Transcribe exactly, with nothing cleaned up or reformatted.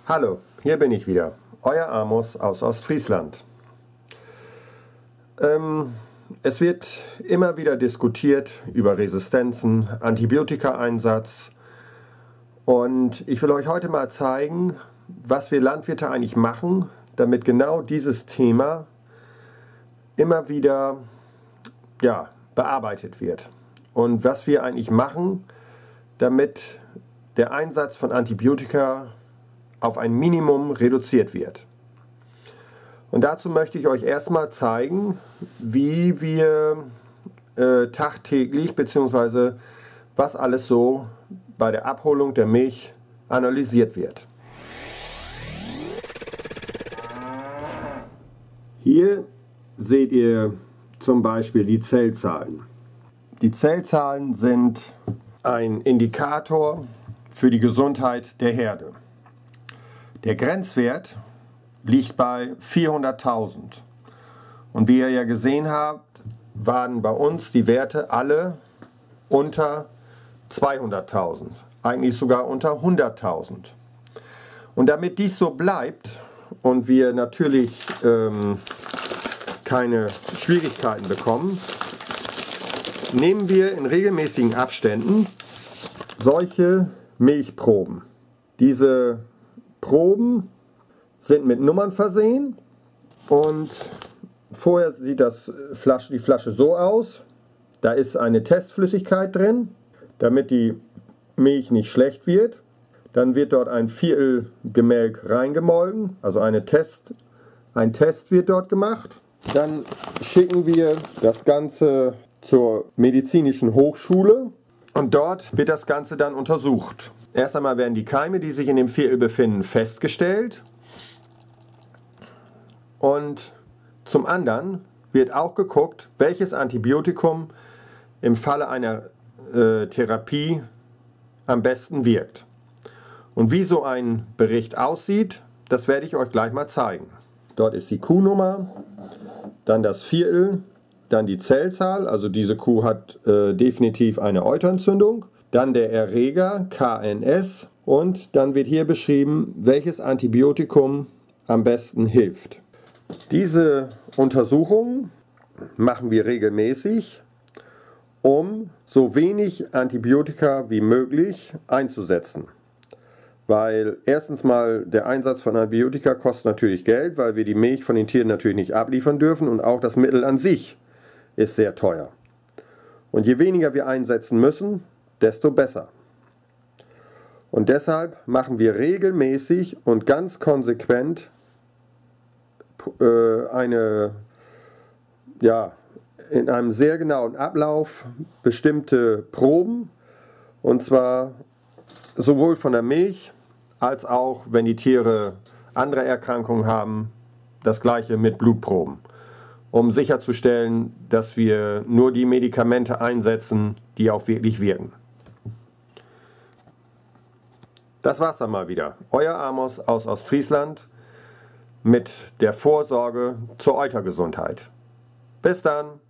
Hallo, hier bin ich wieder, euer Amos aus Ostfriesland. Ähm, es wird immer wieder diskutiert über Resistenzen, Antibiotikaeinsatz und ich will euch heute mal zeigen, was wir Landwirte eigentlich machen, damit genau dieses Thema immer wieder ja, bearbeitet wird und was wir eigentlich machen, damit der Einsatz von Antibiotika auf ein Minimum reduziert wird. Und dazu möchte ich euch erstmal zeigen, wie wir äh, tagtäglich bzw. was alles so bei der Abholung der Milch analysiert wird. Hier seht ihr zum Beispiel die Zellzahlen. Die Zellzahlen sind ein Indikator für die Gesundheit der Herde. Der Grenzwert liegt bei vierhunderttausend. Und wie ihr ja gesehen habt, waren bei uns die Werte alle unter zweihunderttausend, eigentlich sogar unter hunderttausend. Und damit dies so bleibt und wir natürlich ähm, keine Schwierigkeiten bekommen, nehmen wir in regelmäßigen Abständen solche Milchproben. Diese Proben sind mit Nummern versehen und vorher sieht das Flasche, die Flasche so aus. Da ist eine Testflüssigkeit drin, damit die Milch nicht schlecht wird. Dann wird dort ein Viertel Gemälk reingemolken, also eine Test, ein Test wird dort gemacht. Dann schicken wir das Ganze zur medizinischen Hochschule und dort wird das Ganze dann untersucht. Erst einmal werden die Keime, die sich in dem Viertel befinden, festgestellt. Und zum anderen wird auch geguckt, welches Antibiotikum im Falle einer äh, Therapie am besten wirkt. Und wie so ein Bericht aussieht, das werde ich euch gleich mal zeigen. Dort ist die Kuhnummer, dann das Viertel, dann die Zellzahl, also diese Kuh hat äh, definitiv eine Euterentzündung. Dann der Erreger, K N S, und dann wird hier beschrieben, welches Antibiotikum am besten hilft. Diese Untersuchungen machen wir regelmäßig, um so wenig Antibiotika wie möglich einzusetzen. Weil erstens mal der Einsatz von Antibiotika kostet natürlich Geld, weil wir die Milch von den Tieren natürlich nicht abliefern dürfen und auch das Mittel an sich ist sehr teuer. Und je weniger wir einsetzen müssen, desto besser. Und deshalb machen wir regelmäßig und ganz konsequent äh, eine, ja, in einem sehr genauen Ablauf bestimmte Proben, und zwar sowohl von der Milch als auch, wenn die Tiere andere Erkrankungen haben, das gleiche mit Blutproben, um sicherzustellen, dass wir nur die Medikamente einsetzen, die auch wirklich wirken. Das war's dann mal wieder. Euer Amos aus Ostfriesland mit der Vorsorge zur Eutergesundheit. Bis dann!